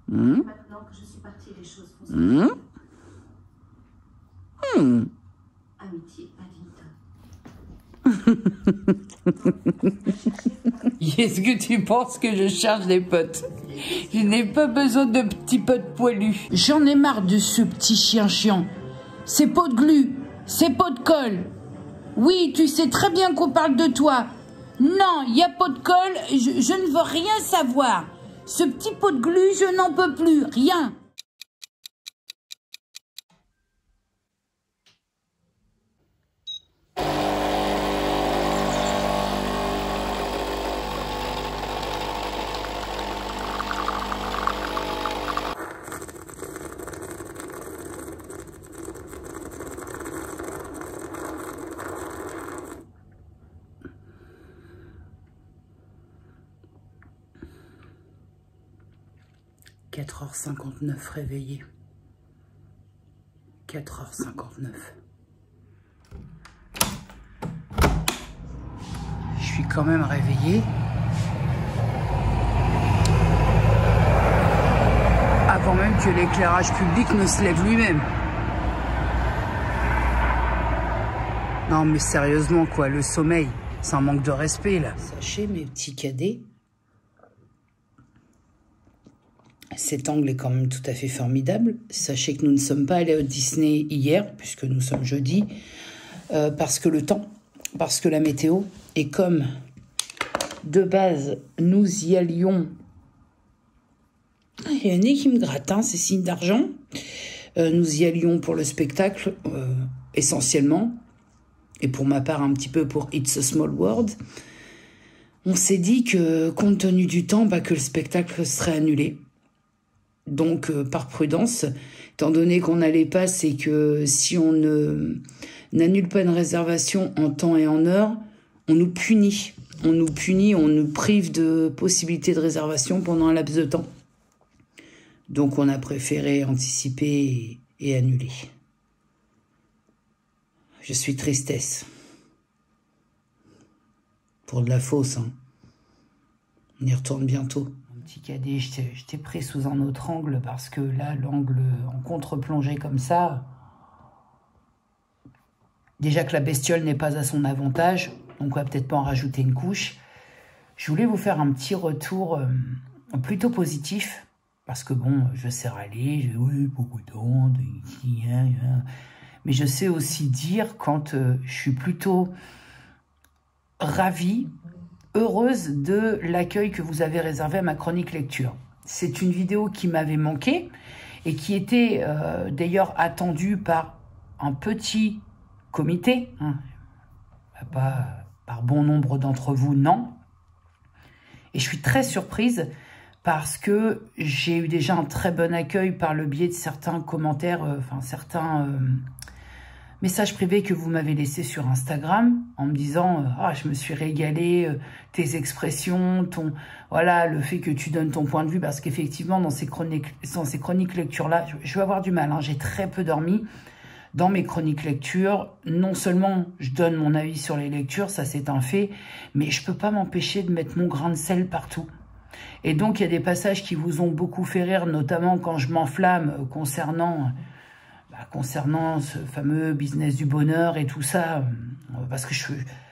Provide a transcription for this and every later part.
Maintenant que je suis partie, les choses vont se passer. Amitié, Paddington. Est-ce que tu penses que je cherche des potes? Je n'ai pas besoin de petits potes poilus. J'en ai marre de ce petit chien chiant. Ces pots de glu, ces pots de colle. Oui, tu sais très bien qu'on parle de toi. Non, il y a pot de colle, je ne veux rien savoir. Ce petit pot de glu, je n'en peux plus, rien. « 4h59 réveillé. 4h59. Je suis quand même réveillée. Avant même que l'éclairage public ne se lève lui-même. Non mais sérieusement quoi, le sommeil, c'est un manque de respect là. Sachez mes petits cadets, cet angle est quand même tout à fait formidable. Sachez que nous ne sommes pas allés au Disney hier, puisque nous sommes jeudi, parce que le temps, parce que la météo, et comme de base nous y allions... Il y a un nez qui me gratte, hein, c'est signe d'argent. Nous y allions pour le spectacle, essentiellement, et pour ma part un petit peu pour It's a Small World. On s'est dit que, compte tenu du temps, que le spectacle serait annulé. Donc, par prudence, étant donné qu'on a les passes et que si on n'annule pas une réservation en temps et en heure, on nous punit. On nous punit, on nous prive de possibilité de réservation pendant un laps de temps. Donc, on a préféré anticiper et annuler. Je suis tristesse. Pour de la fausse, hein. On y retourne bientôt. Petit cadet, je t'ai pris sous un autre angle parce que là, l'angle en contre-plongée comme ça, déjà que la bestiole n'est pas à son avantage, donc on va peut-être pas en rajouter une couche. Je voulais vous faire un petit retour plutôt positif parce que bon, je sais râler, oui, beaucoup d'ondes, mais je sais aussi dire quand je suis plutôt ravie, heureuse de l'accueil que vous avez réservé à ma chronique lecture. C'est une vidéo qui m'avait manqué et qui était d'ailleurs attendue par un petit comité, hein. Pas par bon nombre d'entre vous, non. Et je suis très surprise parce que j'ai eu déjà un très bon accueil par le biais de certains commentaires, certains... message privé que vous m'avez laissé sur Instagram en me disant ah, je me suis régalée, tes expressions, voilà, le fait que tu donnes ton point de vue, parce qu'effectivement dans ces chroniques lecture là, je vais avoir du mal, hein, j'ai très peu dormi dans mes chroniques lecture. Non seulement je donne mon avis sur les lectures, ça c'est un fait, mais je peux pas m'empêcher de mettre mon grain de sel partout. Et donc il y a des passages qui vous ont beaucoup fait rire, notamment quand je m'enflamme concernant ce fameux business du bonheur et tout ça, parce que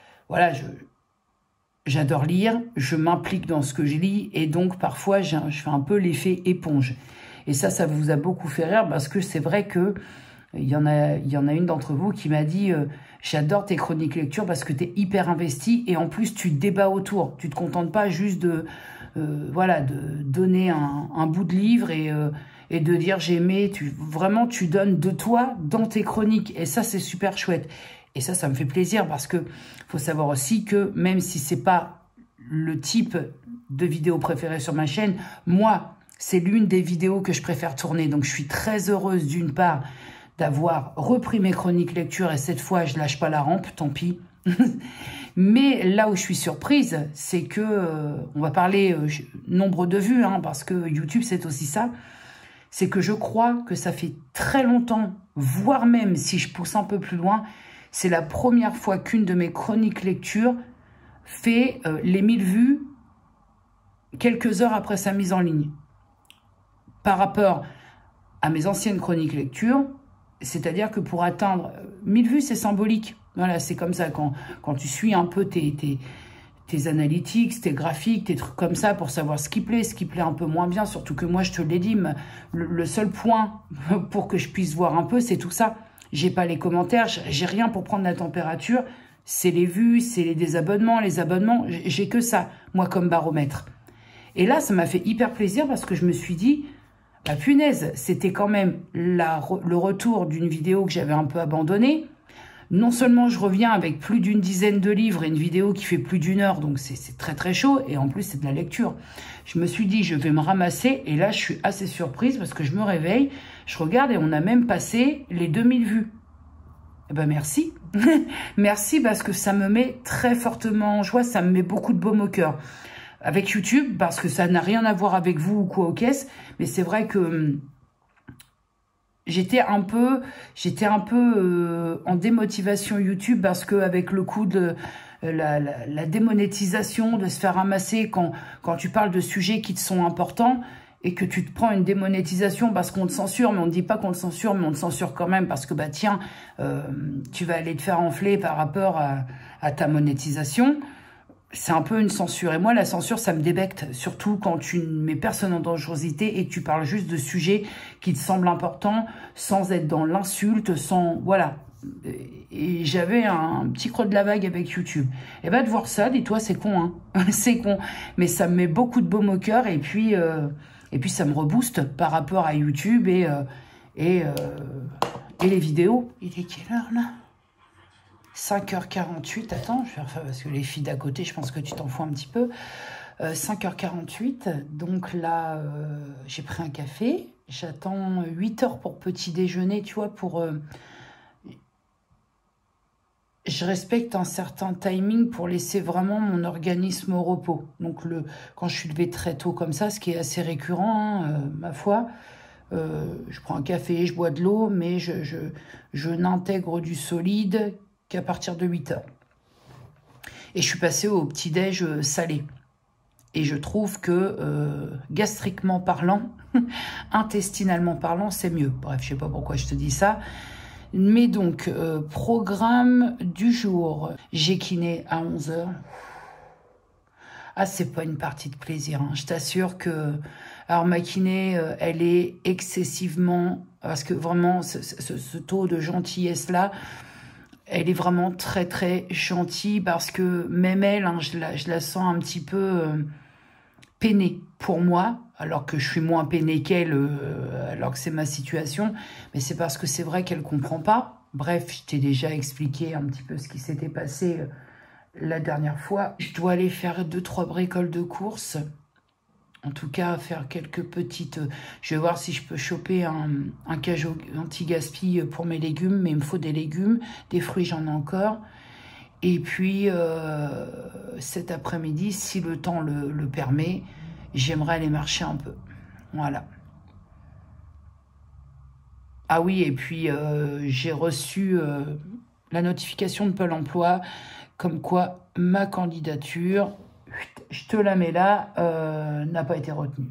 j'adore lire, je m'implique dans ce que je lis, et donc parfois je fais un peu l'effet éponge. Et ça vous a beaucoup fait rire, parce que c'est vrai que il y en a une d'entre vous qui m'a dit j'adore tes chroniques lecture parce que tu es hyper investi, et en plus tu débats autour, tu te contentes pas juste de donner un bout de livre et de dire j'ai aimé, vraiment tu donnes de toi dans tes chroniques, et ça c'est super chouette. Et ça me fait plaisir, parce que faut savoir aussi que même si c'est pas le type de vidéo préférée sur ma chaîne, moi c'est l'une des vidéos que je préfère tourner, donc je suis très heureuse d'une part d'avoir repris mes chroniques lecture, et cette fois je lâche pas la rampe, tant pis. Mais là où je suis surprise, c'est que, on va parler nombre de vues, hein, parce que YouTube c'est aussi ça, c'est que je crois que ça fait très longtemps, voire même si je pousse un peu plus loin, c'est la première fois qu'une de mes chroniques lecture fait les 1000 vues quelques heures après sa mise en ligne. par rapport à mes anciennes chroniques lecture, c'est-à-dire que pour atteindre 1000 vues, c'est symbolique. Voilà, c'est comme ça, quand tu suis un peu tes analytics, tes graphiques, tes trucs comme ça, pour savoir ce qui plaît un peu moins bien, surtout que moi, je te l'ai dit, le seul point pour que je puisse voir un peu, c'est tout ça. J'ai pas les commentaires, j'ai rien pour prendre la température, c'est les vues, c'est les désabonnements, les abonnements, j'ai que ça, moi, comme baromètre. Et là, ça m'a fait hyper plaisir parce que je me suis dit, bah punaise, c'était quand même le retour d'une vidéo que j'avais un peu abandonnée. Non seulement je reviens avec plus d'une dizaine de livres et une vidéo qui fait plus d'1 heure, donc c'est très très chaud, et en plus c'est de la lecture. Je me suis dit, je vais me ramasser, et là je suis assez surprise parce que je me réveille, je regarde et on a même passé les 2000 vues. Eh ben merci, merci parce que ça me met très fortement en joie, ça me met beaucoup de baume au cœur. Avec YouTube, parce que ça n'a rien à voir avec vous ou quoi aux caisses, mais c'est vrai que j'étais un peu en démotivation YouTube parce que avec le coup de la démonétisation, de se faire ramasser quand tu parles de sujets qui te sont importants et que tu te prends une démonétisation parce qu'on te censure, mais on ne dit pas qu'on te censure, mais on te censure quand même parce que bah tiens, tu vas aller te faire enfler par rapport à ta monétisation. C'est un peu une censure. Et moi, la censure, ça me débecte. Surtout quand tu ne mets personne en dangerosité et que tu parles juste de sujets qui te semblent importants sans être dans l'insulte, sans... Voilà. Et j'avais un petit creux de la vague avec YouTube. Et bah, de voir ça, dis-toi, c'est con, hein. C'est con. Mais ça me met beaucoup de baume au cœur et puis ça me rebooste par rapport à YouTube et les vidéos. Il est quelle heure, là ? 5h48, attends, je vais refaire parce que les filles d'à côté, je pense que tu t'en fous un petit peu. 5h48, donc là, j'ai pris un café. J'attends 8 heures pour petit déjeuner, tu vois, je respecte un certain timing pour laisser vraiment mon organisme au repos. Donc, quand je suis levée très tôt comme ça, ce qui est assez récurrent, hein, ma foi, je prends un café, je bois de l'eau, mais je n'intègre du solide qu'à partir de 8 heures. Et je suis passée au petit-déj salé. Et je trouve que, gastriquement parlant, intestinalement parlant, c'est mieux. Bref, je sais pas pourquoi je te dis ça. Mais donc, programme du jour. J'ai kiné à 11 heures. Ah, c'est pas une partie de plaisir, hein. Je t'assure que... Alors, ma kiné, elle est excessivement... Parce que vraiment, ce taux de gentillesse-là... Elle est vraiment très très gentille parce que même elle, hein, je la sens un petit peu peinée pour moi, alors que je suis moins peinée qu'elle, alors que c'est ma situation. Mais c'est parce que c'est vrai qu'elle comprend pas. Bref, je t'ai déjà expliqué un petit peu ce qui s'était passé la dernière fois. Je dois aller faire 2-3 bricoles de course. En tout cas, faire quelques petites... Je vais voir si je peux choper un cage anti-gaspi pour mes légumes, mais il me faut des légumes, des fruits, j'en ai encore. Et puis, cet après-midi, si le temps le permet, j'aimerais aller marcher un peu. Voilà. Ah oui, et puis j'ai reçu la notification de Pôle emploi, comme quoi ma candidature... Je te la mets là, n'a pas été retenue.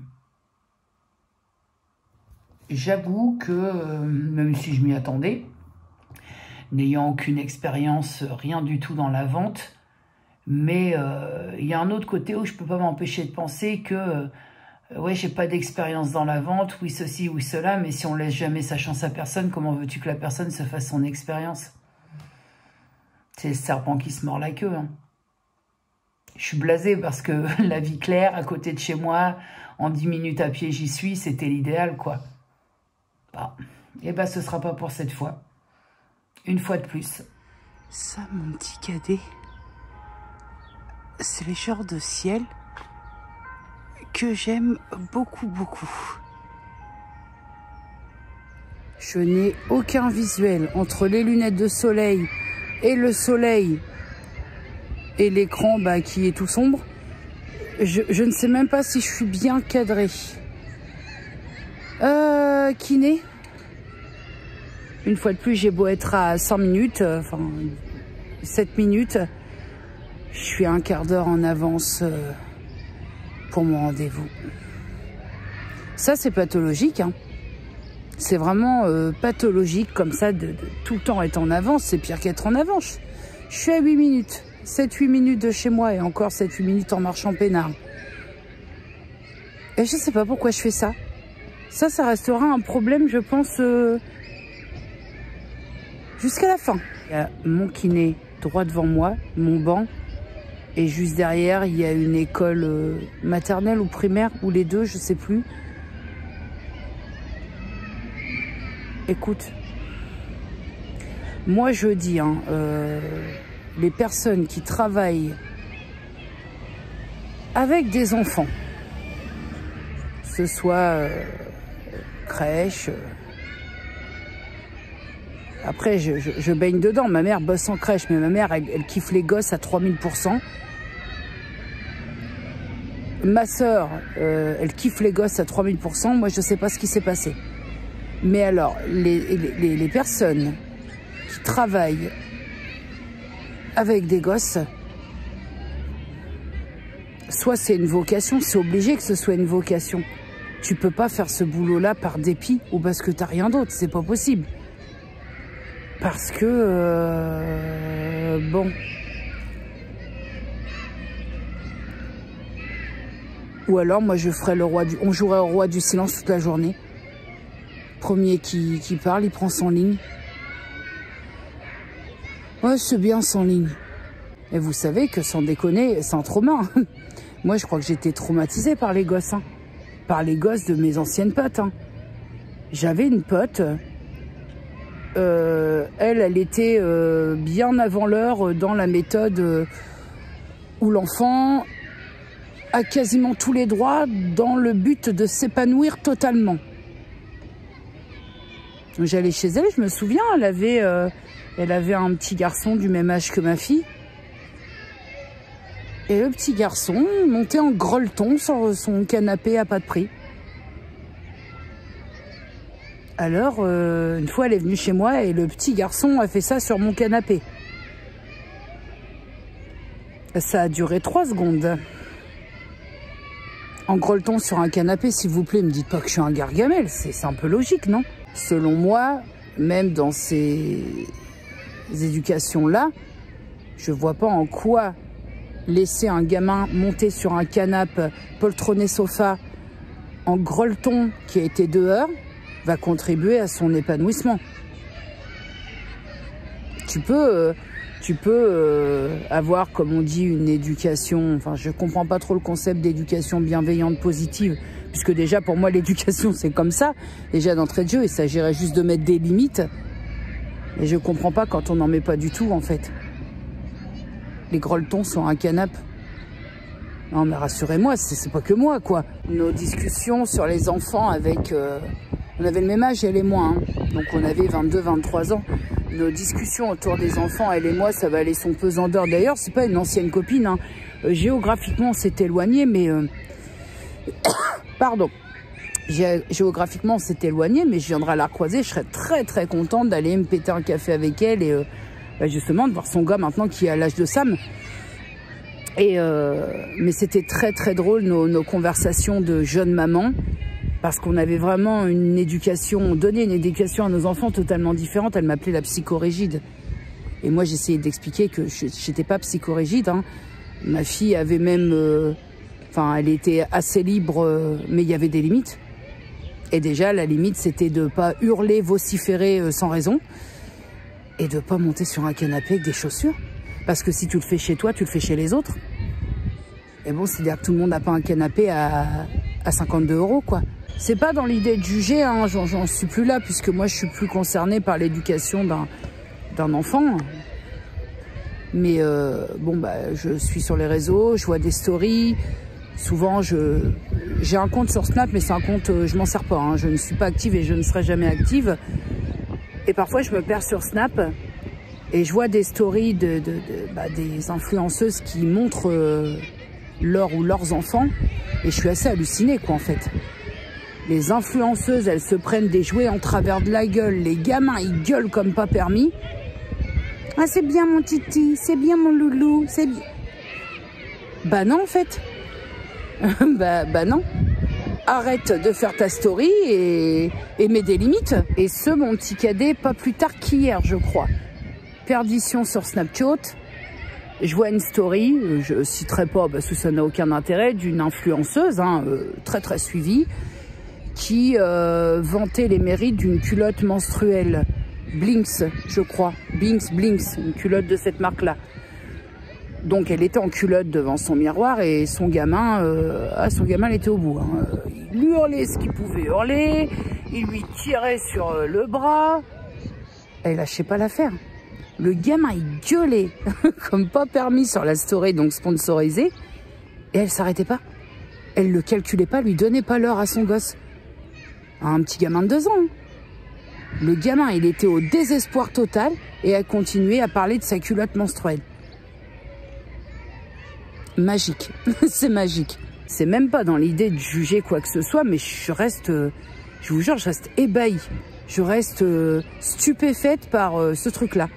J'avoue que, même si je m'y attendais, n'ayant aucune expérience, rien du tout dans la vente, mais il y a un autre côté où je ne peux pas m'empêcher de penser que, ouais, j'ai pas d'expérience dans la vente, oui ceci, oui cela, mais si on laisse jamais sa chance à personne, comment veux-tu que la personne se fasse son expérience? C'est le serpent qui se mord la queue, hein. Je suis blasée parce que la vie claire, à côté de chez moi, en 10 minutes à pied, j'y suis, c'était l'idéal, quoi. Bah, et bah, ce sera pas pour cette fois. Une fois de plus. Ça, mon petit cadet, c'est le genre de ciel que j'aime beaucoup, beaucoup. Je n'ai aucun visuel entre les lunettes de soleil et le soleil et l'écran qui est tout sombre. Je ne sais même pas si je suis bien cadrée. Kiné. Une fois de plus, j'ai beau être à 100 minutes, enfin 7 minutes. Je suis un quart d'heure en avance pour mon rendez-vous. Ça, c'est pathologique, hein. C'est vraiment pathologique, comme ça, de tout le temps être en avance. C'est pire qu'être en avance. Je suis à 8 minutes. 7-8 minutes de chez moi et encore 7-8 minutes en marchant peinard. Et je sais pas pourquoi je fais ça. Ça restera un problème, je pense, jusqu'à la fin. Il y a mon kiné droit devant moi, mon banc. Et juste derrière, il y a une école maternelle ou primaire, ou les deux, je sais plus. Écoute, moi je dis, hein, les personnes qui travaillent avec des enfants, que ce soit crèche, après je baigne dedans, ma mère bosse en crèche, mais ma mère elle kiffe les gosses à 3000%. Ma sœur, elle kiffe les gosses à 3000%, moi je sais pas ce qui s'est passé. Mais alors, les personnes qui travaillent avec des gosses, soit c'est une vocation, c'est obligé que ce soit une vocation. Tu peux pas faire ce boulot-là par dépit ou parce que t'as rien d'autre, c'est pas possible. Parce que, bon... Ou alors, moi, je ferais on jouerait au roi du silence toute la journée. Premier qui parle, il prend son ligne. Ouais, c'est bien sans ligne. Et vous savez que, sans déconner, c'est un trauma. Hein. Moi, je crois que j'étais traumatisée par les gosses. Hein. Par les gosses de mes anciennes potes. Hein. J'avais une pote. Elle était bien avant l'heure dans la méthode où l'enfant a quasiment tous les droits dans le but de s'épanouir totalement. J'allais chez elle, je me souviens, elle avait un petit garçon du même âge que ma fille. Et le petit garçon montait en grelleton sur son canapé à pas de prix. Alors, une fois, elle est venue chez moi et le petit garçon a fait ça sur mon canapé. Ça a duré 3 secondes. En grelleton sur un canapé, s'il vous plaît, ne me dites pas que je suis un gargamel. C'est un peu logique, non? Selon moi, même dans ces éducations-là, je vois pas en quoi laisser un gamin monter sur un canapé, poltronné sofa, en grelleton qui a été dehors, va contribuer à son épanouissement. Tu peux avoir, comme on dit, une éducation... Enfin, je comprends pas trop le concept d'éducation bienveillante, positive, puisque déjà, pour moi, l'éducation, c'est comme ça. Déjà, d'entrée de jeu, il s'agirait juste de mettre des limites. Et je comprends pas quand on n'en met pas du tout, en fait. Les grelletons sur un canapé. Non, mais rassurez-moi, c'est pas que moi, quoi. Nos discussions sur les enfants avec... on avait le même âge, elle et moi, hein. Donc on avait 22, 23 ans. Nos discussions autour des enfants, elle et moi, ça valait son pesant d'or. D'ailleurs, c'est pas une ancienne copine, hein. Géographiquement, on s'est éloigné, mais... Pardon. Géographiquement, on s'est éloigné, mais je viendrai la recroiser. Je serais très, très contente d'aller me péter un café avec elle et justement de voir son gars maintenant qui est à l'âge de Sam. Et mais c'était très, très drôle, nos conversations de jeune maman. Parce qu'on avait vraiment une éducation, on donnait une éducation à nos enfants totalement différente. Elle m'appelait la psychorigide. Et moi, j'essayais d'expliquer que je n'étais pas psychorigide. Hein. Ma fille avait même... Enfin, elle était assez libre, mais il y avait des limites. Et déjà, la limite, c'était de ne pas hurler, vociférer sans raison. Et de ne pas monter sur un canapé avec des chaussures. Parce que si tu le fais chez toi, tu le fais chez les autres. Et bon, c'est-à-dire que tout le monde n'a pas un canapé à 52 €, quoi. C'est pas dans l'idée de juger, hein, j'en suis plus là, puisque moi, je suis plus concernée par l'éducation d'un enfant. Mais bon, bah, je suis sur les réseaux, je vois des stories. Souvent, j'ai un compte sur Snap, mais c'est un compte, je m'en sers pas. Hein, je ne suis pas active et je ne serai jamais active. Et parfois, je me perds sur Snap et je vois des stories des influenceuses qui montrent leur ou leurs enfants. Et je suis assez hallucinée, quoi, en fait. Les influenceuses, elles se prennent des jouets en travers de la gueule. Les gamins, ils gueulent comme pas permis. Ah, c'est bien mon titi, c'est bien mon loulou, c'est bien... Bah non, en fait. bah non. arrête de faire ta story et mets des limites. Et ce, mon petit cadet, pas plus tard qu'hier, je crois. Perdition sur Snapchat. Je vois une story, je citerai pas parce que ça n'a aucun intérêt, d'une influenceuse, hein, très très suivie, qui vantait les mérites d'une culotte menstruelle. Blinks, je crois. Blinks, une culotte de cette marque-là. Donc elle était en culotte devant son miroir et son gamin, il était au bout. Hein. Il hurlait ce qu'il pouvait hurler, il lui tirait sur le bras. Elle lâchait pas l'affaire. Le gamin, il gueulait comme pas permis sur la story, donc sponsorisée. Et elle s'arrêtait pas. Elle le calculait pas, lui donnait pas l'heure à son gosse. Un petit gamin de 2 ans. Hein. Le gamin, il était au désespoir total et a continué à parler de sa culotte menstruelle. Magique. C'est magique. C'est même pas dans l'idée de juger quoi que ce soit, mais je vous jure, je reste ébahie. Je reste stupéfaite par ce truc-là.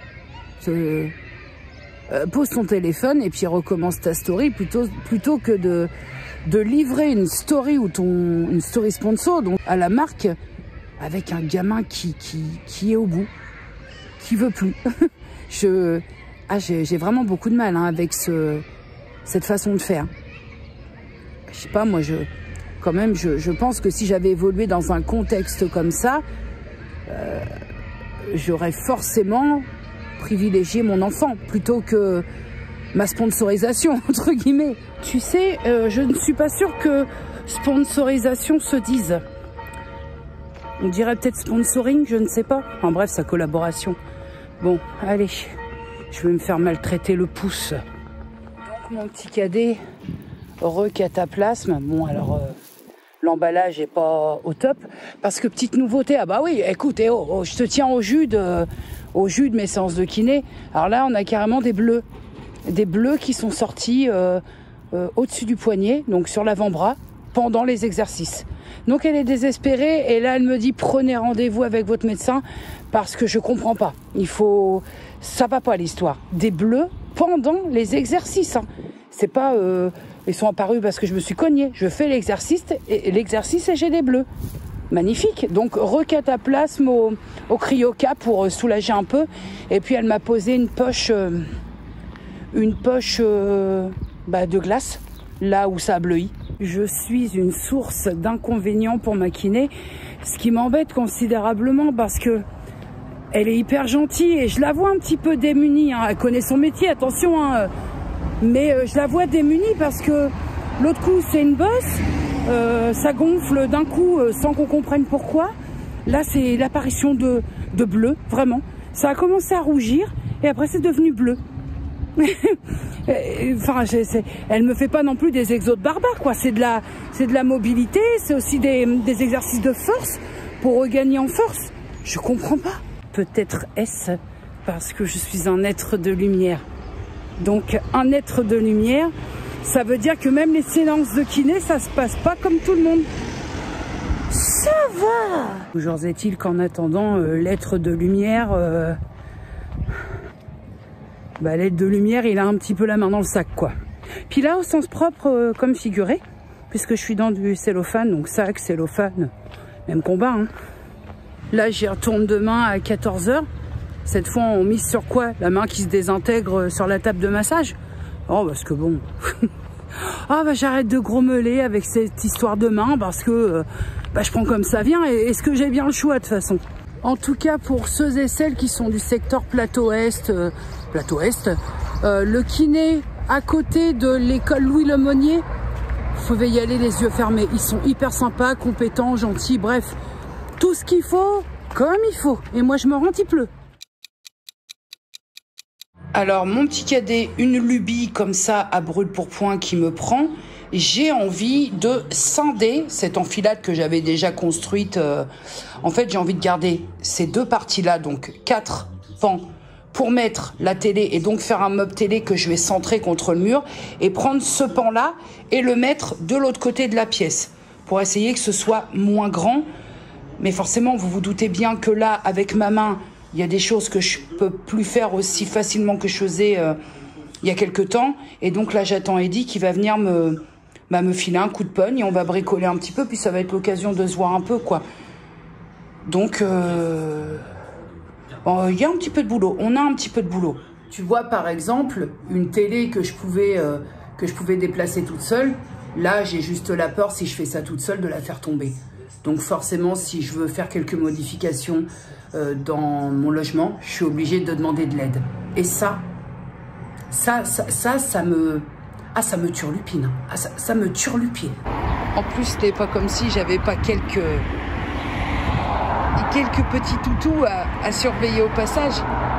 Pose ton téléphone et puis recommence ta story plutôt que de livrer une story ou une story sponsor donc à la marque avec un gamin qui est au bout, qui veut plus. J'ai vraiment beaucoup de mal hein, avec cette façon de faire. Je sais pas, moi je pense que si j'avais évolué dans un contexte comme ça, j'aurais forcément privilégié mon enfant plutôt que ma sponsorisation, entre guillemets. Tu sais, je ne suis pas sûre que sponsorisation se dise. On dirait peut-être sponsoring, je ne sais pas. En bref, sa collaboration. Bon, allez, je vais me faire maltraiter le pouce. Donc mon petit cadet, recataplasme. Bon, alors... l'emballage est pas au top parce que petite nouveauté, ah bah oui, écoute, je te tiens au jus de mes séances de kiné. Alors là, on a carrément des bleus qui sont sortis au-dessus du poignet, donc sur l'avant-bras, pendant les exercices. Donc elle est désespérée et là elle me dit prenez rendez-vous avec votre médecin parce que je comprends pas. Ça va pas l'histoire. Des bleus pendant les exercices. Hein. C'est pas ils sont apparus parce que je me suis cognée. Je fais l'exercice et j'ai des bleus. Magnifique. Donc recataplasme au cryoca pour soulager un peu. Et puis elle m'a posé une poche de glace là où ça a bleui. Je suis une source d'inconvénients pour ma kiné, ce qui m'embête considérablement parce que elle est hyper gentille et je la vois un petit peu démunie. Hein. Elle connaît son métier, attention. Hein. Mais je la vois démunie parce que l'autre coup c'est une bosse, ça gonfle d'un coup sans qu'on comprenne pourquoi. Là c'est l'apparition de bleu, vraiment. Ça a commencé à rougir et après c'est devenu bleu. Enfin, elle me fait pas non plus des exos de barbare, quoi. C'est de la mobilité, c'est aussi des exercices de force pour regagner en force. Je comprends pas. Peut-être est-ce parce que je suis un être de lumière. Donc un être de lumière, ça veut dire que même les séances de kiné, ça se passe pas comme tout le monde. Ça va. Toujours est-il qu'en attendant, l'être de lumière, l'être de lumière, il a un petit peu la main dans le sac, quoi. Puis là, au sens propre, comme figuré, puisque je suis dans du cellophane, donc sac, cellophane, même combat. Hein. Là, j'y retourne demain à 14 h. Cette fois, on mise sur quoi? La main qui se désintègre sur la table de massage? Oh, parce que bon... Ah, j'arrête de grommeler avec cette histoire de main parce que je prends comme ça vient. Et est-ce que j'ai bien le choix, de toute façon? En tout cas, pour ceux et celles qui sont du secteur Plateau Est, le kiné à côté de l'école Louis Lemonnier, vous pouvez y aller les yeux fermés. Ils sont hyper sympas, compétents, gentils, bref, tout ce qu'il faut, comme il faut. Et moi, je me rends un petit peu. Alors, mon petit cadet, une lubie comme ça à brûle-pourpoint qui me prend. J'ai envie de scinder cette enfilade que j'avais déjà construite. En fait, j'ai envie de garder ces deux parties-là, donc 4 pans, pour mettre la télé et donc faire un meuble télé que je vais centrer contre le mur et prendre ce pan-là et le mettre de l'autre côté de la pièce pour essayer que ce soit moins grand. Mais forcément, vous vous doutez bien que là, avec ma main, il y a des choses que je peux plus faire aussi facilement que je faisais il y a quelques temps. Et donc là, j'attends Eddie qui va venir me bah, me filer un coup de pogne et on va bricoler un petit peu, puis ça va être l'occasion de se voir un peu, quoi. Donc, bon, y a un petit peu de boulot, on a un petit peu de boulot. Tu vois, par exemple, une télé que je pouvais déplacer toute seule, là, j'ai juste la peur, si je fais ça toute seule, de la faire tomber. Donc forcément, si je veux faire quelques modifications dans mon logement, je suis obligée de demander de l'aide. Et ça me turlupine. Ah, ça me turlupine. En plus, c'était pas comme si j'avais pas quelques petits toutous à surveiller au passage.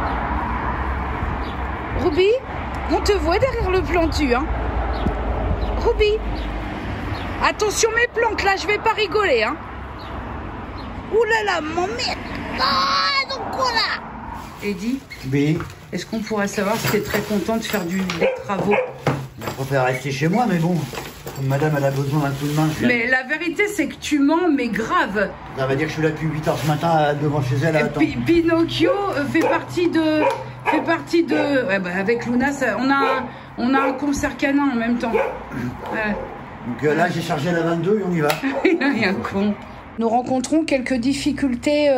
Ruby, on te voit derrière le plantu, hein. Ruby, attention mes plantes, là, je vais pas rigoler, hein. Ouh là là, mon mec. Ah, donc là. Eddie, Oui. est-ce qu'on pourrait savoir si tu es très content de faire des travaux? Je préfère rester chez moi, mais bon, comme madame elle a besoin d'un coup de main, je Mais la vérité, c'est que tu mens, mais grave. Ça va dire que je suis là depuis 8 h ce matin devant chez elle à attendre. Pinocchio fait partie de... Ouais, bah, avec Luna, on a un concert canin en même temps. Donc là, j'ai chargé la 22 et on y va. Il a rien con. Nous rencontrons quelques difficultés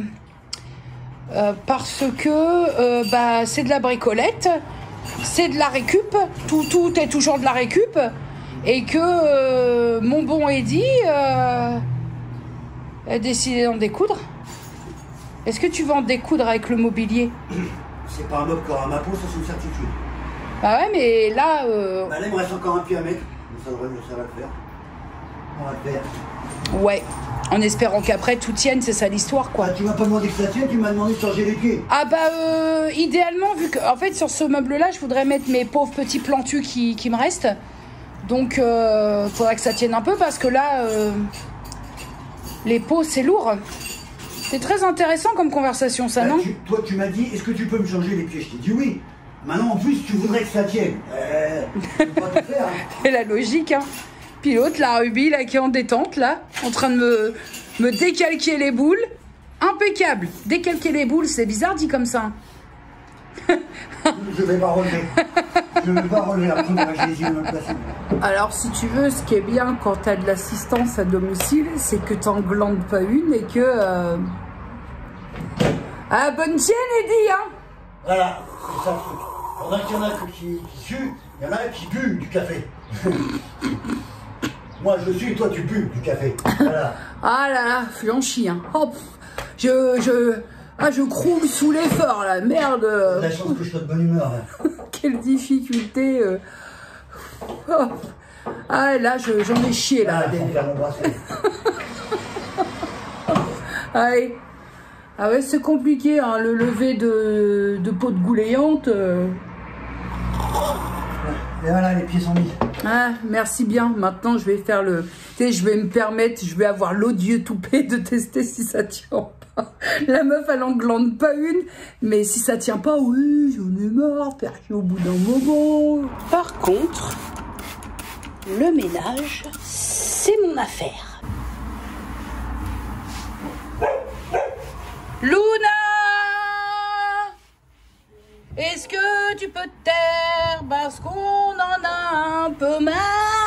parce que bah, c'est de la bricolette, c'est de la récup, tout est toujours de la récup, et que mon bon Eddie a décidé d'en découdre. Est-ce que tu vas en découdre avec le mobilier? C'est pas un meuble qui aura ma peau, ça c'est une certitude. Bah ouais, mais là... Bah là, il me reste encore un pied à mettre, mais ça va le faire. On va le faire. Ouais, en espérant qu'après tout tienne, c'est ça l'histoire, quoi. Ah, tu m'as pas demandé que ça tienne, tu m'as demandé de changer les pieds. Ah bah idéalement, vu que en fait sur ce meuble-là, je voudrais mettre mes pauvres petits plantus qui me restent. Donc faudrait que ça tienne un peu parce que là, les pots c'est lourd. C'est très intéressant comme conversation, ça, Bah, non? toi, tu m'as dit, est-ce que tu peux me changer les pieds? Je t'ai dit oui. Maintenant, en plus, tu voudrais que ça tienne. Je peux pas tout faire. Hein. C'est la logique, hein. Puis l'autre, la Ruby, là, qui est en détente, là, en train de me décalquer les boules. Impeccable. Décalquer les boules, c'est bizarre dit comme ça. Je vais pas relever. Je vais pas relever. Après, moi, j'ai les yeux dans le plafond. Alors, si tu veux, ce qui est bien quand tu as de l'assistance à domicile, c'est que tu n'en glandes pas une et que... Ah, bonne tienne, Eddie, hein. Voilà, c'est ça le truc. Pendant qu'il y en a qui suent, il y en a qui buent du café. Moi, je suis, toi, tu pues du café. Voilà. Ah là là, flanchi, hein. Hop, je croule sous l'effort, là, merde. La chance que je sois de bonne humeur. Hein. Quelle difficulté. Oh. Ah là, j'en ai chié, là. Ah, faut faire mon bracelet. Allez. Ah ouais, c'est compliqué, hein, le lever de peau de goulayante. Et voilà, les pieds sont mis. Ah, merci bien. Maintenant, je vais faire le... Tu sais, je vais me permettre, je vais avoir l'odieux toupet de tester si ça tient pas. La meuf, elle en glande pas une, mais si ça tient pas, oui, j'en ai marre, perdu au bout d'un moment. Par contre, le ménage, c'est mon affaire. Luna! Est-ce que tu peux te taire parce qu'on en a un peu marre?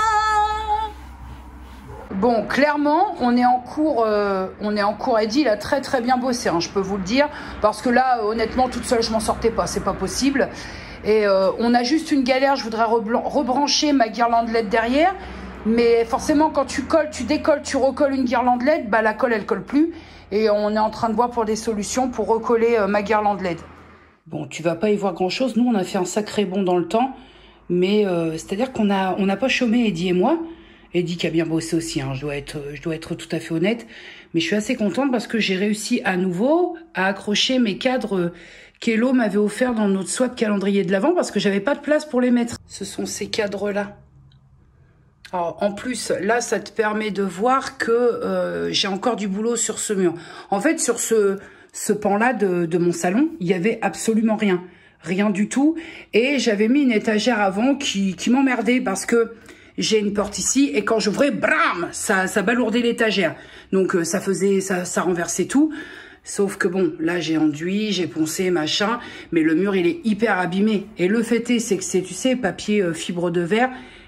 Bon, clairement, on est en cours, Eddie, il a très très bien bossé, hein, je peux vous le dire, parce que là, honnêtement, toute seule, je m'en sortais pas, c'est pas possible. Et on a juste une galère, je voudrais rebrancher ma guirlande LED derrière, mais forcément, quand tu colles, tu décolles, tu recolles une guirlande LED, bah la colle, elle colle plus, et on est en train de voir pour des solutions pour recoller ma guirlande LED. Bon, tu vas pas y voir grand-chose. Nous, on a fait un sacré bond dans le temps. Mais c'est-à-dire qu'on n'a pas chômé, Eddie et moi. Eddie qui a bien bossé aussi, hein, je dois être tout à fait honnête. Mais je suis assez contente parce que j'ai réussi à nouveau à accrocher mes cadres qu'Hello m'avait offert dans notre swap calendrier de l'Avent parce que j'avais pas de place pour les mettre. Ce sont ces cadres-là. Alors, en plus, là, ça te permet de voir que j'ai encore du boulot sur ce mur. En fait, sur ce pan-là de mon salon, il y avait absolument rien. Rien du tout. Et j'avais mis une étagère avant qui m'emmerdait parce que j'ai une porte ici et quand j'ouvrais, bram, ça balourdait l'étagère. Donc ça renversait tout. Sauf que bon, là j'ai enduit, j'ai poncé, machin, mais le mur il est hyper abîmé. Et le fait est, c'est que c'est, tu sais, papier fibre de verre.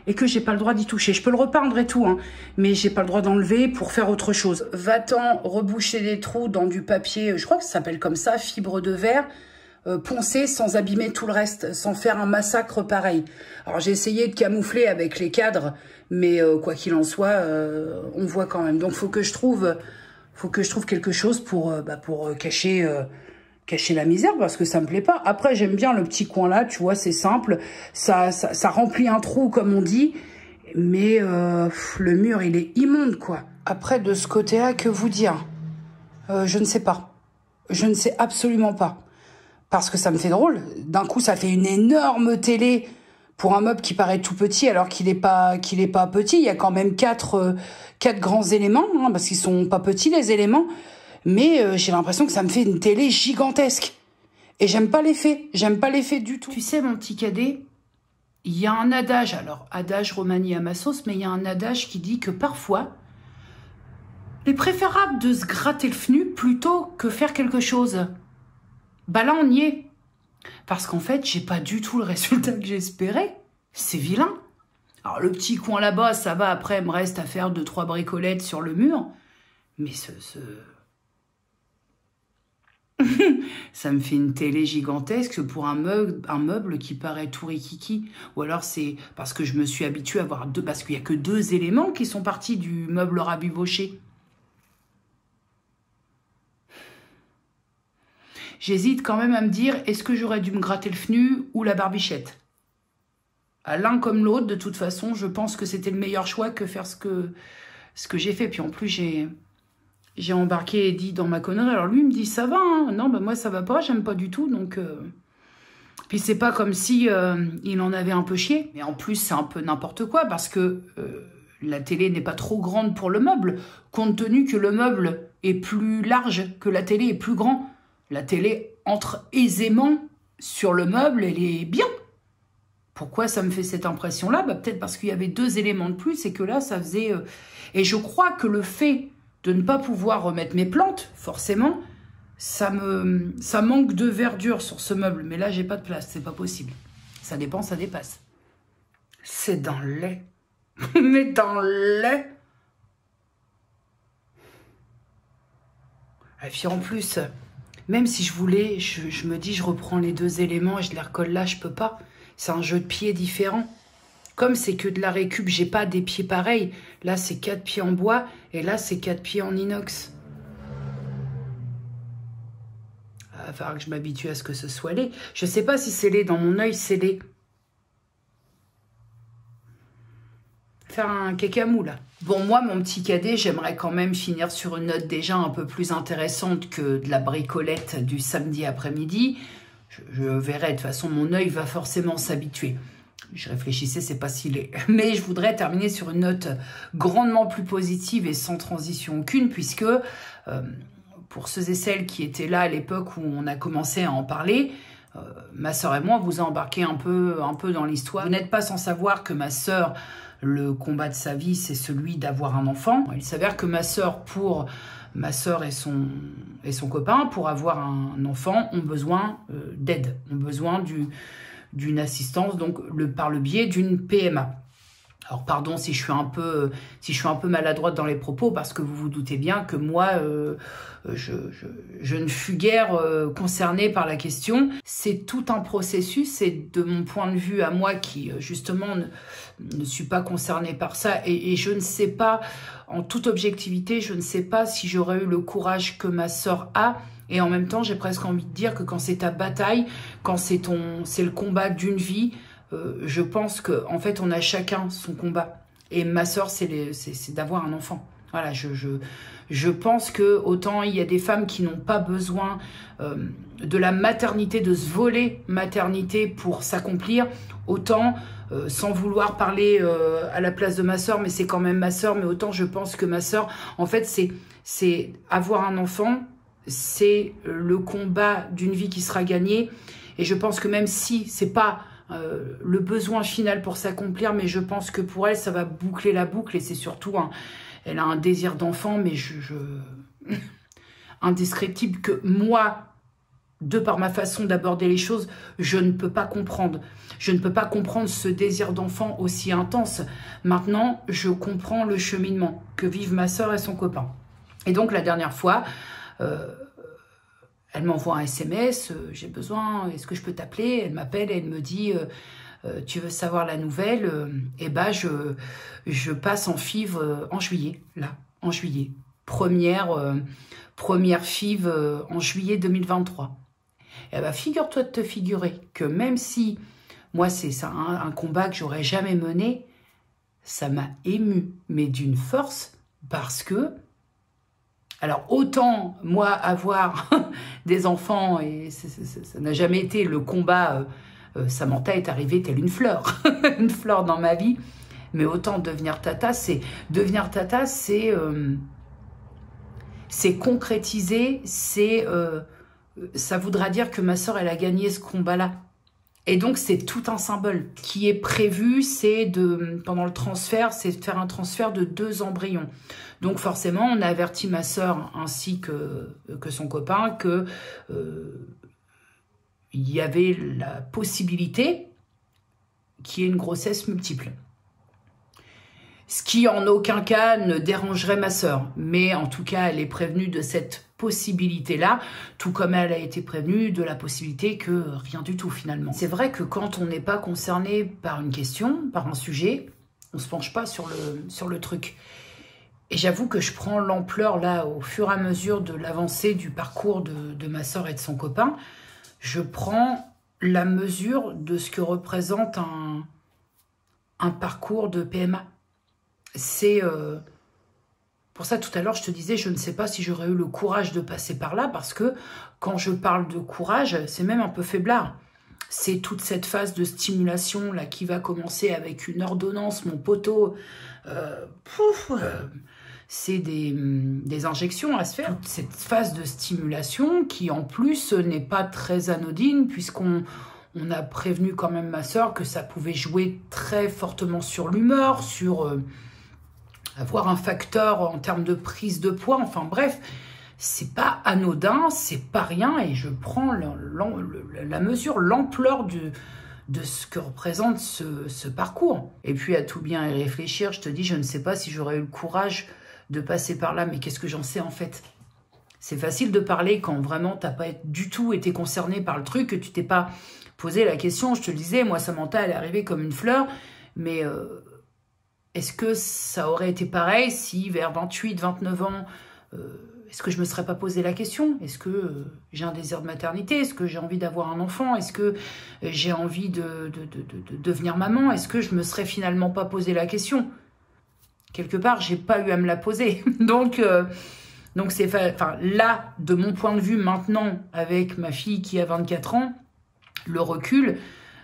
et que j'ai pas le droit d'y toucher. Je peux le repeindre et tout, hein, mais j'ai pas le droit d'enlever pour faire autre chose. Va-t'en reboucher des trous dans du papier, je crois que ça s'appelle comme ça, fibre de verre, poncer sans abîmer tout le reste, sans faire un massacre pareil. Alors j'ai essayé de camoufler avec les cadres, mais quoi qu'il en soit, on voit quand même. Donc faut que je trouve quelque chose pour cacher la misère, parce que ça me plaît pas. Après j'aime bien le petit coin là, tu vois, c'est simple, ça remplit un trou comme on dit, mais le mur il est immonde quoi. Après de ce côté-là, que vous dire, je ne sais pas, je ne sais absolument pas. Parce que ça me fait drôle. D'un coup, ça fait une énorme télé pour un meuble qui paraît tout petit, alors qu'il est pas petit. Il y a quand même quatre grands éléments, hein, parce qu'ils sont pas petits, les éléments. Mais j'ai l'impression que ça me fait une télé gigantesque. Et j'aime pas l'effet. J'aime pas l'effet du tout. Tu sais, mon petit cadet, il y a un adage, alors adage Romani à ma sauce, mais il y a un adage qui dit que parfois, il est préférable de se gratter le fnu plutôt que faire quelque chose. Bah là, on y est. Parce qu'en fait, j'ai pas du tout le résultat que j'espérais. C'est vilain. Alors, le petit coin là-bas, ça va. Après, il me reste à faire 2-3 bricolettes sur le mur. Mais ça me fait une télé gigantesque pour un meuble qui paraît tout rikiki. Ou alors, c'est parce que je me suis habituée à avoir parce qu'il y a que 2 éléments qui sont partis du meuble rabiboché. J'hésite quand même à me dire, est-ce que j'aurais dû me gratter le fnu ou la barbichette? À l'un comme l'autre, de toute façon, je pense que c'était le meilleur choix que faire ce que j'ai fait. Puis en plus, j'ai embarqué Eddie dans ma connerie. Alors lui, il me dit, ça va, hein. Non, bah moi, ça va pas, j'aime pas du tout. Donc, Puis c'est pas comme si il en avait un peu chié. Mais en plus, c'est un peu n'importe quoi parce que la télé n'est pas trop grande pour le meuble, compte tenu que le meuble est plus large, que la télé est plus grand. La télé entre aisément sur le meuble, elle est bien. Pourquoi ça me fait cette impression-là? Bah, peut-être parce qu'il y avait 2 éléments de plus et que là, ça faisait... Et je crois que le fait de ne pas pouvoir remettre mes plantes, forcément, ça manque de verdure sur ce meuble. Mais là, j'ai pas de place, c'est pas possible. Ça dépend, ça dépasse. C'est dans le lait. Mais dans le lait. Et puis en plus... Même si je voulais, je me dis, je reprends les 2 éléments et je les recolle là, je peux pas. C'est un jeu de pieds différent. Comme c'est que de la récup, j'ai pas des pieds pareils. Là, c'est 4 pieds en bois et là, c'est 4 pieds en inox. Il va falloir que je m'habitue à ce que ce soit laid. Je sais pas si c'est laid. Dans mon œil, c'est laid. Faire un cacamou, là. Bon, moi, mon petit cadet, j'aimerais quand même finir sur une note déjà un peu plus intéressante que de la bricolette du samedi après-midi. Je verrai, de toute façon, mon œil va forcément s'habituer. Je réfléchissais, c'est pas si laid. Mais je voudrais terminer sur une note grandement plus positive et sans transition aucune, puisque pour ceux et celles qui étaient là à l'époque où on a commencé à en parler, ma sœur et moi, vous a embarqué un peu dans l'histoire. Vous n'êtes pas sans savoir que ma sœur... Le combat de sa vie, c'est celui d'avoir un enfant. Il s'avère que ma sœur et son copain, pour avoir un enfant, ont besoin d'aide, ont besoin d'une assistance, donc par le biais d'une PMA. Alors pardon si je suis un peu maladroite dans les propos, parce que vous vous doutez bien que moi, je ne fus guère concernée par la question. C'est tout un processus, et de mon point de vue à moi qui justement ne suis pas concernée par ça, et je ne sais pas, en toute objectivité, je ne sais pas si j'aurais eu le courage que ma sœur a. Et en même temps, j'ai presque envie de dire que quand c'est ta bataille, quand c'est le combat d'une vie, je pense que en fait on a chacun son combat, et ma sœur c'est d'avoir un enfant. Voilà, je pense que autant il y a des femmes qui n'ont pas besoin de la maternité, de se voler maternité pour s'accomplir, autant sans vouloir parler à la place de ma sœur, mais c'est quand même ma sœur, mais autant je pense que ma sœur, en fait c'est avoir un enfant, c'est le combat d'une vie qui sera gagnée. Et je pense que même si c'est pas le besoin final pour s'accomplir, mais je pense que pour elle, ça va boucler la boucle, et c'est surtout, elle a un désir d'enfant, mais indescriptible, que moi, de par ma façon d'aborder les choses, je ne peux pas comprendre. Je ne peux pas comprendre ce désir d'enfant aussi intense. Maintenant, je comprends le cheminement que vivent ma sœur et son copain. Et donc, la dernière fois, elle m'envoie un SMS, j'ai besoin, est-ce que je peux t'appeler? Elle m'appelle et elle me dit, tu veux savoir la nouvelle? Eh ben, je passe en FIV en juillet, là, en juillet. Première FIV en juillet 2023. Eh ben, figure-toi de te figurer que même si, moi, c'est ça, un combat que j'aurais jamais mené, ça m'a ému, mais d'une force, parce que, alors autant, moi, avoir des enfants, et ça n'a jamais été le combat, Samantha est arrivée telle une fleur, une fleur dans ma vie, mais autant devenir tata, c'est concrétiser, ça voudra dire que ma sœur, elle a gagné ce combat-là. Et donc, c'est tout un symbole qui est prévu, c'est pendant le transfert, c'est de faire un transfert de 2 embryons. Donc, forcément, on a averti ma sœur ainsi que son copain que il y avait la possibilité qu'il y ait une grossesse multiple. Ce qui, en aucun cas, ne dérangerait ma sœur. Mais en tout cas, elle est prévenue de cette possibilité-là, tout comme elle a été prévenue de la possibilité que rien du tout, finalement. C'est vrai que quand on n'est pas concerné par une question, par un sujet, on ne se penche pas sur le truc. Et j'avoue que je prends l'ampleur, là, au fur et à mesure de l'avancée du parcours de ma sœur et de son copain, je prends la mesure de ce que représente un parcours de PMA. C'est pour ça, tout à l'heure, je te disais, je ne sais pas si j'aurais eu le courage de passer par là, parce que quand je parle de courage, c'est même un peu faiblard. C'est toute cette phase de stimulation là qui va commencer avec une ordonnance, mon poteau. C'est des injections à se faire. Toute cette phase de stimulation qui, en plus, n'est pas très anodine, puisqu'on a prévenu quand même ma sœur que ça pouvait jouer très fortement sur l'humeur, sur avoir un facteur en termes de prise de poids. Enfin bref, c'est pas anodin, c'est pas rien, et je prends la mesure, l'ampleur de ce que représente ce parcours. Et puis, à tout bien y réfléchir, je te dis, je ne sais pas si j'aurais eu le courage de passer par là, mais qu'est-ce que j'en sais en fait? C'est facile de parler quand vraiment t'as pas du tout été concerné par le truc, que tu t'es pas posé la question. Je te le disais, moi, Samantha, elle est arrivée comme une fleur, mais est-ce que ça aurait été pareil si vers 28, 29 ans, est-ce que je me serais pas posé la question? Est-ce que j'ai un désir de maternité? Est-ce que j'ai envie d'avoir un enfant? Est-ce que j'ai envie de devenir maman? Est-ce que je me serais finalement pas posé la question? Quelque part, j'ai pas eu à me la poser. Donc c'est, enfin, là, de mon point de vue maintenant, avec ma fille qui a 24 ans, le recul,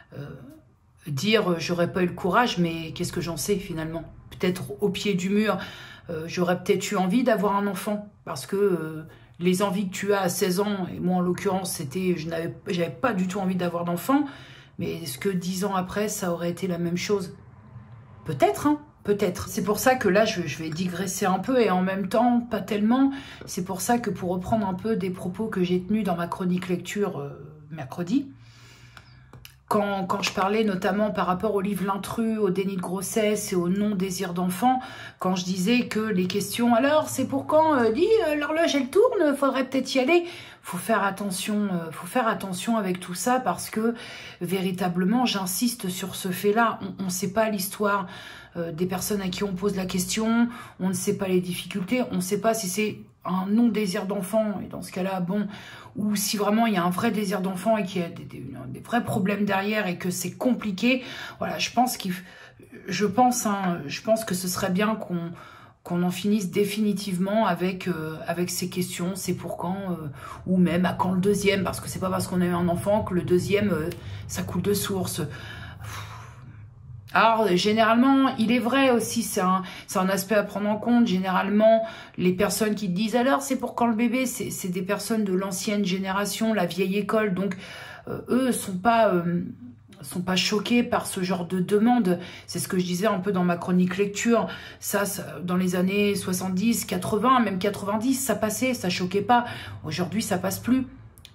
dire j'aurais pas eu le courage, mais qu'est-ce que j'en sais finalement? Peut-être au pied du mur, j'aurais peut-être eu envie d'avoir un enfant, parce que les envies que tu as à 16 ans, et moi en l'occurrence, c'était, j'avais pas du tout envie d'avoir d'enfant, mais est-ce que 10 ans après, ça aurait été la même chose? Peut-être, hein, peut-être. C'est pour ça que là, je vais digresser un peu, et en même temps, pas tellement. C'est pour ça que, pour reprendre un peu des propos que j'ai tenus dans ma chronique lecture mercredi, quand je parlais notamment par rapport au livre L'intrus, au déni de grossesse et au non-désir d'enfant, quand je disais que les questions, alors c'est pour quand, l'horloge elle tourne, faudrait peut-être y aller. Faut faire attention avec tout ça, parce que véritablement, j'insiste sur ce fait-là, on ne sait pas l'histoire des personnes à qui on pose la question, on ne sait pas les difficultés, on ne sait pas si c'est un non-désir d'enfant, et dans ce cas-là, bon, ou si vraiment il y a un vrai désir d'enfant et qu'il y a des vrais problèmes derrière et que c'est compliqué. Voilà, je pense que ce serait bien qu'on en finisse définitivement avec ces questions, c'est pour quand, ou même à quand le deuxième, parce que c'est pas parce qu'on a eu un enfant que le deuxième, ça coule de source. Alors, généralement, il est vrai aussi, c'est un aspect à prendre en compte. Généralement, les personnes qui te disent « alors, c'est pour quand le bébé ?» c'est des personnes de l'ancienne génération, la vieille école. Donc, eux sont pas choqués par ce genre de demande. C'est ce que je disais un peu dans ma chronique lecture. Ça, dans les années 70, 80, même 90, ça passait, ça choquait pas. Aujourd'hui, ça passe plus.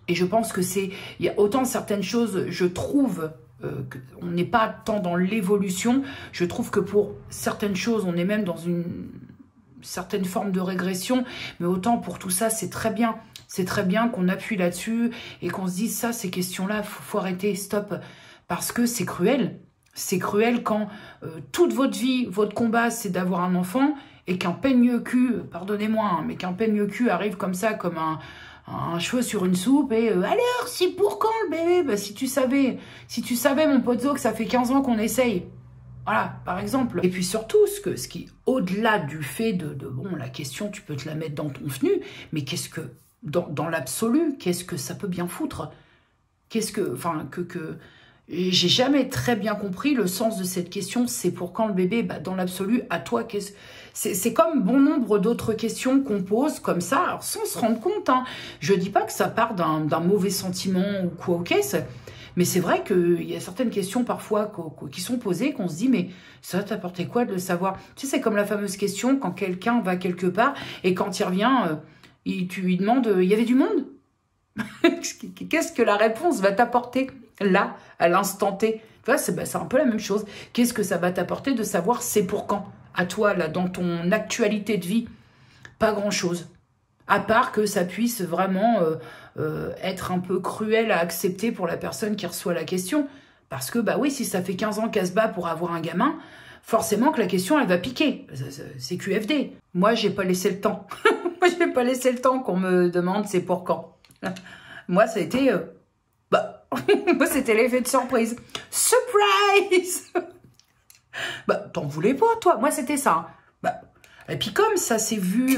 Et je pense que il y a autant certaines choses, je trouve, on n'est pas tant dans l'évolution, je trouve que pour certaines choses, on est même dans une certaine forme de régression, mais autant pour tout ça, c'est très bien. C'est très bien qu'on appuie là-dessus et qu'on se dise ça, ces questions-là, faut arrêter, stop. Parce que c'est cruel. C'est cruel quand toute votre vie, votre combat, c'est d'avoir un enfant et qu'un peigne cul, pardonnez-moi, hein, mais qu'un peigne cul arrive comme ça, comme un cheveu sur une soupe et alors, c'est pour quand le bébé? Bah, si tu savais, mon pote Zo, que ça fait 15 ans qu'on essaye. Voilà, par exemple. Et puis surtout, ce qui, au-delà du fait bon, la question, tu peux te la mettre dans ton FNU, mais qu'est-ce que, dans l'absolu, qu'est-ce que ça peut bien foutre? Qu'est-ce que, enfin, j'ai jamais très bien compris le sens de cette question, c'est pour quand le bébé? Bah, dans l'absolu, à toi, c'est comme bon nombre d'autres questions qu'on pose comme ça, alors sans se rendre compte. Hein. Je dis pas que ça part d'un mauvais sentiment ou quoi, ok, mais c'est vrai qu'il y a certaines questions parfois qui sont posées, qu'on se dit, mais ça va t'apporter quoi de le savoir? Tu sais, c'est comme la fameuse question quand quelqu'un va quelque part et quand il revient, tu lui demandes, il y avait du monde? Qu'est-ce que la réponse va t'apporter là, à l'instant T? Tu vois, c'est un peu la même chose. Qu'est-ce que ça va t'apporter de savoir c'est pour quand? À toi, là, dans ton actualité de vie, pas grand-chose. À part que ça puisse vraiment être un peu cruel à accepter pour la personne qui reçoit la question. Parce que, bah oui, si ça fait 15 ans qu'elle se bat pour avoir un gamin, forcément que la question, elle va piquer. C'est QFD. Moi, j'ai pas laissé le temps. Moi, j'ai pas laissé le temps qu'on me demande c'est pour quand. Moi, ça a été... moi, c'était l'effet de surprise. Surprise. Bah, t'en voulais pas, toi. Moi, c'était ça. Bah, et puis comme ça s'est vu,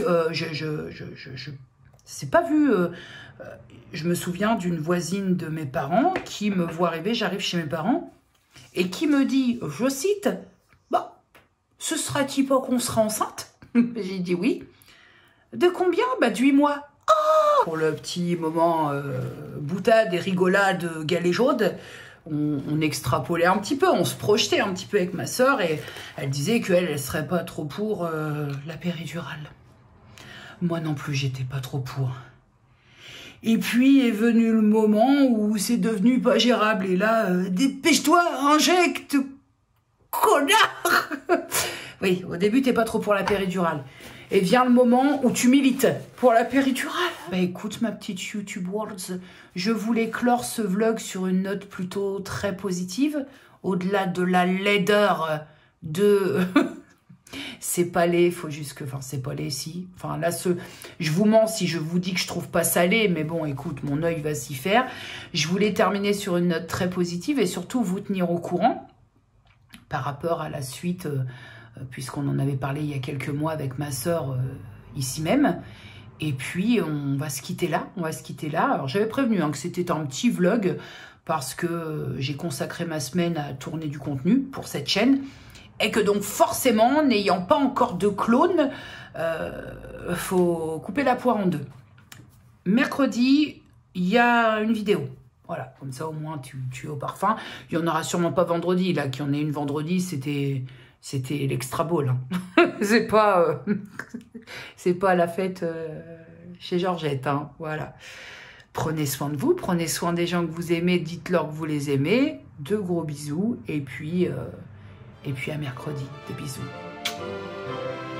c'est pas vu. Je me souviens d'une voisine de mes parents qui me voit arriver, j'arrive chez mes parents, et qui me dit, je cite, bah, ce sera-t-il pas qu'on sera enceinte? J'ai dit oui. De combien? Bah, de 8 mois. Oh, pour le petit moment boutade et rigolade galéjaude, on extrapolait un petit peu, on se projetait un petit peu avec ma sœur et elle disait qu'elle serait pas trop pour la péridurale. Moi non plus, j'étais pas trop pour. Et puis est venu le moment où c'est devenu pas gérable. Et là, dépêche-toi, injecte, connard. Oui, au début, t'es pas trop pour la péridurale. Et vient le moment où tu milites pour la péridurale. Bah écoute, ma petite YouTube Worlds, je voulais clore ce vlog sur une note plutôt très positive, au-delà de la laideur de... c'est pas laid, faut juste que... Enfin, c'est pas laid, si. Enfin, là, je vous mens si je vous dis que je trouve pas ça laid, mais bon, écoute, mon œil va s'y faire. Je voulais terminer sur une note très positive et surtout vous tenir au courant par rapport à la suite... puisqu'on en avait parlé il y a quelques mois avec ma sœur ici même. Et puis, on va se quitter là. Alors, j'avais prévenu que c'était un petit vlog parce que j'ai consacré ma semaine à tourner du contenu pour cette chaîne. Et que donc, forcément, n'ayant pas encore de clone, faut couper la poire en deux. Mercredi, il y a une vidéo. Voilà, comme ça, au moins, tu es au parfum. Il n'y en aura sûrement pas vendredi. Là, qu'il y en ait une vendredi, c'était l'extra ball. Hein. C'est pas la fête chez Georgette. Hein. Voilà. Prenez soin de vous, prenez soin des gens que vous aimez, dites-leur que vous les aimez. De gros bisous et puis à mercredi. Des bisous.